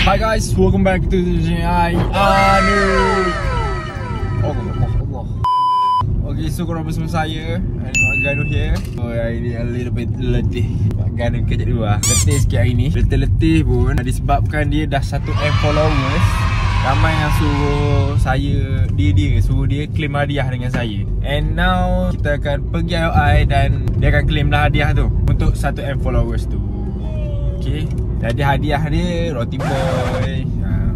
Hi guys, welcome back to the channel Anu. Allah. Okay, so korang bersama saya Mak Ganu here. So hari ni a little bit letih. Mak Ganu kejap dulu lah. Letih sikit hari ni. Letih-letih pun disebabkan dia dah 1M followers. Ramai yang suruh saya, dia suruh dia claim hadiah dengan saya. And now kita akan pergi IOI dan dia akan claim lah hadiah tu untuk 1M followers tu. Okay, jadi hadiah dia roti boy.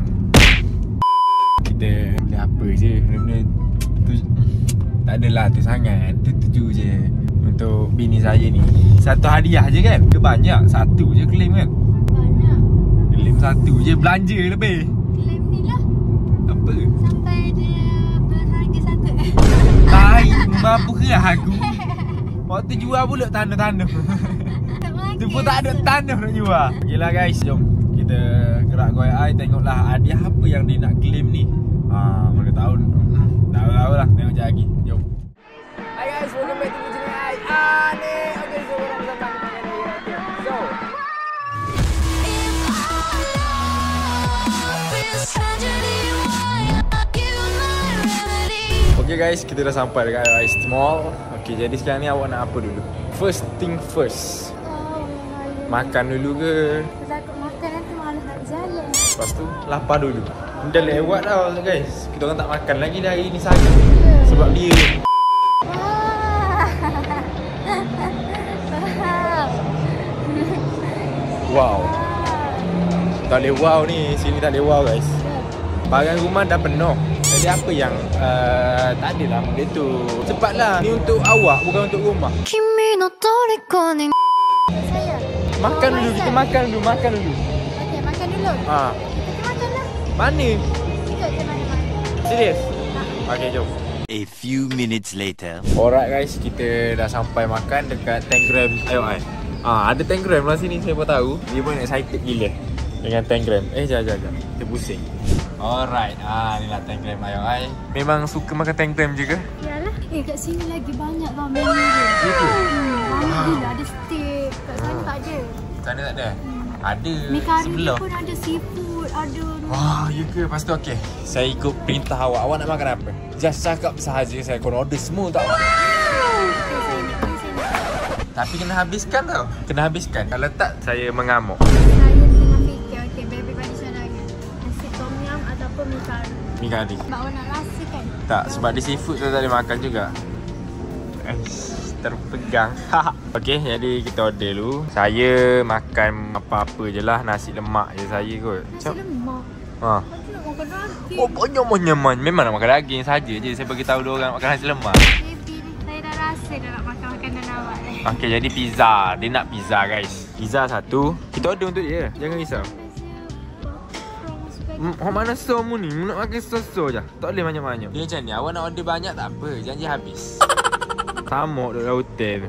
Kita beli apa je, benda-benda tu tak adalah tu sangat. Tu je untuk bini saya ni. Satu hadiah je kan? Ke banyak? Satu je claim kan? Banyak. Claim satu je, belanja lebih. Claim ni lah. Apa? Sampai dia berharga satu. Tahi, mampu kerah aku. Waktu jual pula tanda-tanda. Tu pun tak ada tanda nak jual. Okeylah guys, jom kita gerak go AI, tengoklah hadiah apa yang dia nak claim ni. Mana tahu. Tahu lah, tengok je lagi. Jom. Hi guys, welcome back to the channel AI. Okay, so korang bersama dengan saya. So, okay guys, kita dah sampai dekat AI Mall. Okay, jadi sekarang ni awak nak apa dulu? First thing first. Makan dulu ke? Takut makan nanti malas nak jalan. Lepas tu lapar dulu. Dah lewat dah guys. Kita orang tak makan lagi dah hari ni saja. Sebab dia. Wow. Tak boleh wow ni. Sini tak boleh wow guys. Barang rumah dah penuh. Jadi apa yang tak adalah benda tu. Cepatlah. Ni untuk awak, bukan untuk rumah. Saya. Makan dulu, kita makan dulu. Okey, makan dulu. Kita makan lah. Mana? Ikut je mana-mana. Serius? Okay, jom. A few minutes later. Alright guys, kita dah sampai makan dekat Tangram IOI. Ada Tangram lah sini, saya pun tahu. Dia pun excited gila dengan Tangram. Jangan. Kita pusing. Alright, ni lah Tangram IOI. Memang suka makan Tangram je ke? Yalah. Kat sini lagi banyak tau menu dia. Gitu? Banyak gila, ada steak. Kat sana tak ada. Sana tak ada? Ada Mi kari sebelah. pun ada seafood, ada. Ya ke? Lepas tu okey. Saya ikut perintah awak. Awak nak makan apa? Just cakap sahaja, saya akan order semua tak awak. Tapi kena habiskan tau. Kena habiskan. Kalau tak, saya mengamuk. Saya tengah fikir, okey, baby bagi sana lagi. Nasi tom yum ataupun mi kari. Mi kari. Sebab awak nak rasa kan? Tak, sebab dia seafood tu tak boleh makan juga. Terpegang. Okey, jadi kita order dulu. Saya makan apa-apa je lah. Nasi lemak je saya kot. Nasi lemak? Aku nak makan daging. Oh, banyak-banyak. Memang nak makan daging saja je. Saya bagi tahu dia orang makan nasi lemak. Baby ni, saya dah rasa dah nak makan makanan awak ni. Okey, jadi pizza. Dia nak pizza guys. Pizza satu. Kita order untuk dia. Jangan risau. Mana somu ni? Nak makan sos-sos je. Tak boleh banyak-banyak. Dia macam ni. Awak nak order banyak tak apa. Janji habis. Samuk duduk dalam hotel.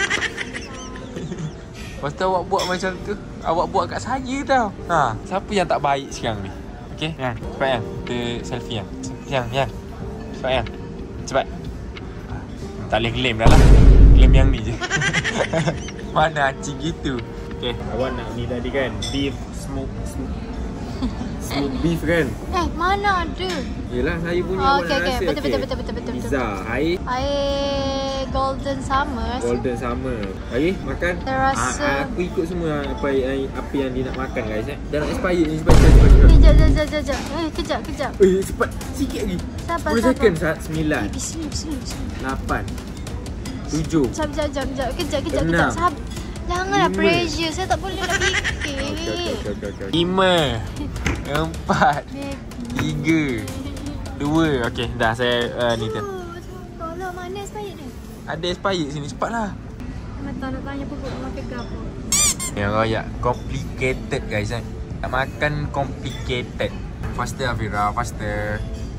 Lepas tu awak buat macam tu. Awak buat kat saya tau. Siapa yang tak baik sekarang ni? Okey, Yang. Cepat Yang. Kita selfie Yang. Yang. Cepat Yang. Cepat. Tak boleh claim dah lah. Claim yang ni je. Mana acing gitu. Okey, awak nak ni tadi kan? Beef smoke beef kan? Mana ada? Yelah, saya punya awak nak rasa. Betul. Pizza. Air Golden Summer. Air makan. Saya rasa aku ikut semua apa yang dia nak makan guys. Dah nak expired ni. Kejap. Cepat. Sikit lagi. Sabar. 10 second. 9 Bismillah. 8 7 Sekejap. Kejap. 6. Sabar. Janganlah 5. pressure. Saya tak boleh nak fikir. Okay. 5 4 3 2. Okey, dah saya ni tu. Kalau mana expired ni? Ada expired sini, cepatlah. Mata nak tanya pupuk nak makan gapo. Yang royak complicated guys kan. Tak makan complicated. Faster Afira, faster.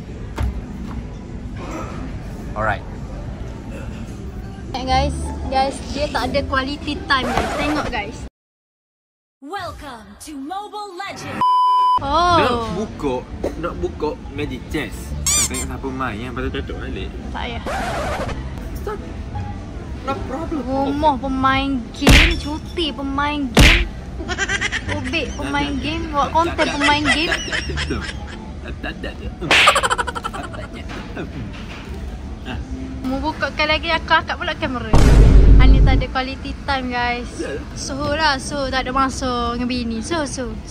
Alright. Guys, dia tak ada quality time guys. Tengok guys. Welcome to Mobile Legends. Nak buka Magic Chess. Tengok siapa main yang lepas tu tutup balik. Tak payah. No problem. Rumah pemain game, cuti pemain game. Ubik pemain game, buat konten pemain game. Mau bukakan lagi aku angkat pula kamera. Ani tak ada quality time guys. Suhu lah, suhu tak ada masa dengan bini. Suhu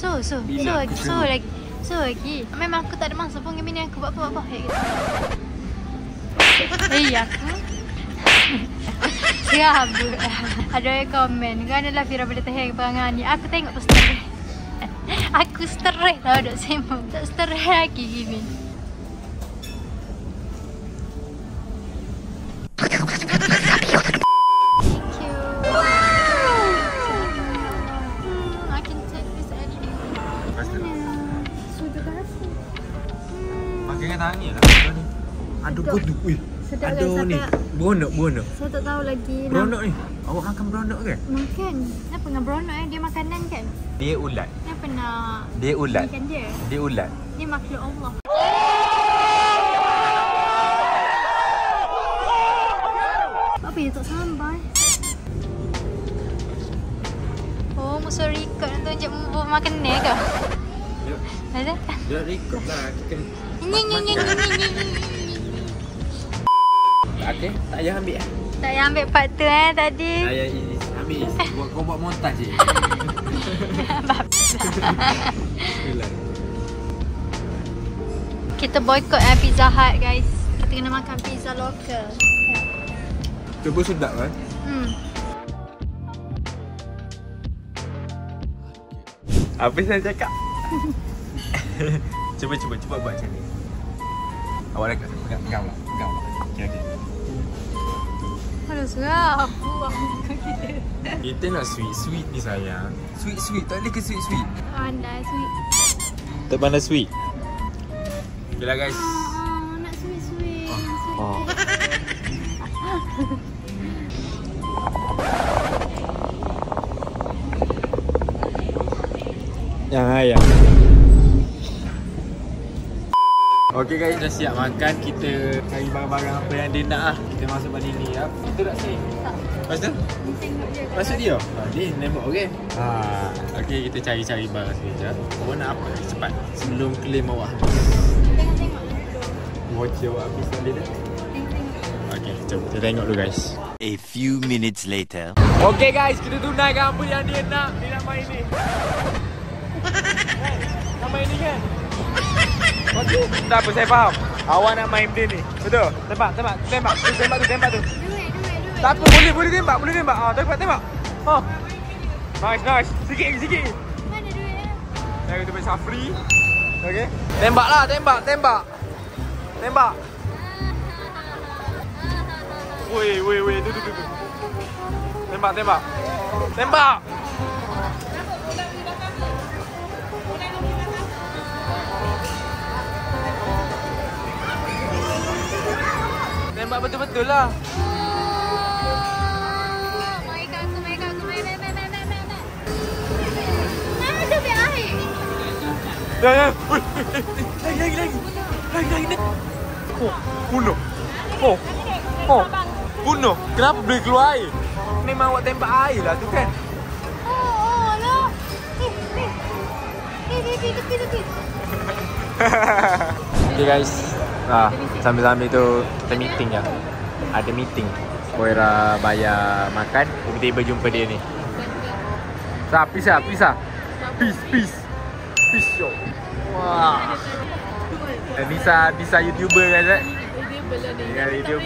lagi. Memang aku tak ada masa pun dengan bini aku buat apa-apa gitu. Iya. Siap. Ada yang komen, kan adalah Fira boleh tahan perangai ni. Aku tengok tu stres. Aku stres tau duk sembang. Tak stres lagi gini. Tangan lah ni. Aduh bodoh. Ui. Aduh ni. Beronok. Saya tak tahu lagi. Beronok ni. Awak makan beronok ke? Makan. Kenapa dengan beronok Dia makanan kan? Dia ulat. Kenapa nak Dia ulat. makan dia? Dia ulat. Dia makhluk Allah. Apa dia tak sampai? Oh, musuh record nak tunjuk makan ni ke? Ada? Dia record lah. Kita okey, tak payah ambil ah. Tak payah ambil part tu tadi. Tak payah ambil. Kau buat montaj je. Kita boycott Pizza Hut guys. Kita kena makan pizza lokal. Cuba sedap kan? Apa saya cakap? Cuba buat macam ni. Awak dah pegang lah. Okey. Aduh, serap. Kita nak sweet ni sayang. Sweet, tak boleh ke sweet? Pandai sweet. Tak pandai sweet. Okeylah guys. Nak sweet. Yang ayam. Okey guys, dah siap makan. Kita cari barang-barang apa yang dia nak lah. Kita masuk pada ni ya. Kita nak sini. Tak. Lepas tu? Masuk dia? Ni nembok okey. Okey, kita cari barang sekejap. Awak nak apa? Cepat. Sebelum claim awak habis. Tengok. Watch awak habis tadi dah. Okey, jom kita tengok dulu guys. A few minutes later. Okey guys, kita tunaikan apa yang dia nak. Dia nak main ni. Nak main ni kan? Okey, tak apa, saya faham. Awak nak main benda ni. Betul? Tembak tu. Tak apa, boleh tembak. Tembak. Nice. Sikit. Mana duit? Dah kita buat Safri. Okey. Tembaklah. Tembak. Woi, tu. Tembak. Tembak betul-betul lah. Main. Ada biar air. Ya. Lagi. Bunuh. Bunuh. Kenapa boleh keluar air? Memang awak tembak air lah tu kan. Lah. Tepi. Okay guys. Sambil-sambil tu kita meeting lah. Ada meeting. Koira bayar makan, tiba-tiba jumpa dia ni. Peace. Peace show. Wah. Bisa YouTuber kan Zat? YouTuber.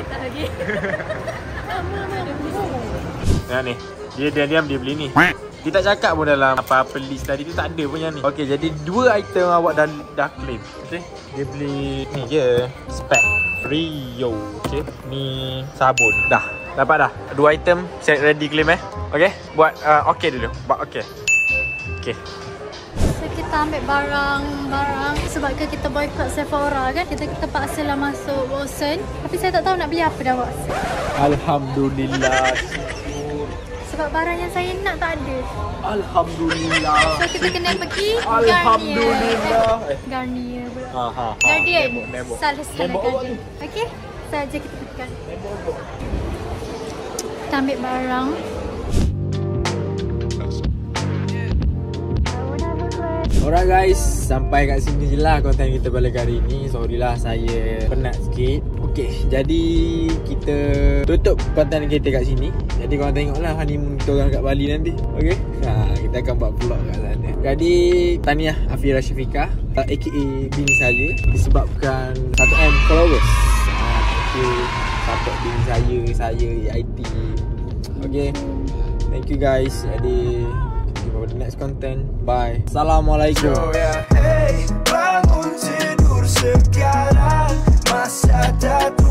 Nah ni, dia diam-diam dia beli ni. Dia tak cakap pun dalam apa-apa list tadi tu, tak ada pun yang ni. Okey, jadi 2 item awak dah claim. Okey. Dia beli ni je, spec Rio. Okey. Ni sabun. Dah. Dapat dah. 2 item set ready claim Okey. Buat okey dulu. Buat okey. Okey. So kita ambil barang sebab kita boycott Sephora kan. Kita paksalah masuk Watson. Tapi saya tak tahu nak beli apa dah Watson. Alhamdulillah. Sebab barang yang saya nak tak ada. Alhamdulillah. So kita kena pergi Alhamdulillah. Garnier pula. Guardian. Salah Guardian. Okey. Saja kita pergi Guardian. Kita ambil barang. Alright guys, sampai kat sini je lah konten kita pada hari ni. Sorry lah saya penat sikit. Okay, jadi kita tutup konten kita kat sini. Jadi korang tengok lah honeymoon kita orang kat Bali nanti. Okay, kita akan buat vlog kat sana. Jadi tahniah Afira Syafiqah, aka bini saya, disebabkan 1M followers. Thank you support bini saya IT. Okay, thank you guys. Jadi jumpa pada next content. Bye. Assalamualaikum. Hey, bangun tidur sekarang, masa datang.